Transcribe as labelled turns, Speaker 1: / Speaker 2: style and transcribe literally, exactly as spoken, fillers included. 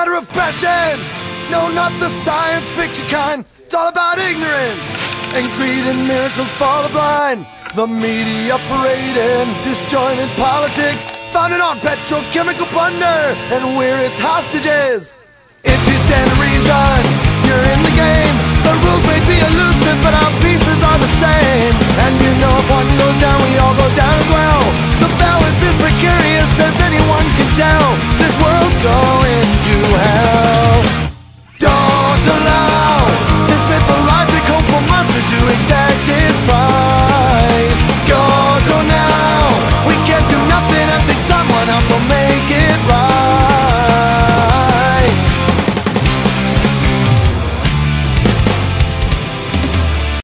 Speaker 1: matter of passions. No, not the science fiction kind. It's all about ignorance and greed and miracles for the blind. The media parading disjointed politics, founded on petrochemical plunder, and we're its hostages. If you stand to reason, you're in the game.